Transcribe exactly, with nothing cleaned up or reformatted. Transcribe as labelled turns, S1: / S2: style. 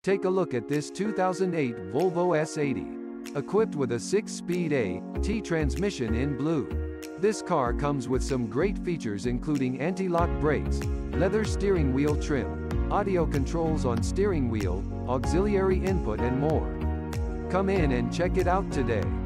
S1: Take a look at this two thousand eight Volvo S eighty. Equipped with a six-speed A T transmission in blue. This car comes with some great features including anti-lock brakes, leather steering wheel trim, audio controls on steering wheel, auxiliary input and more. Come in and check it out today.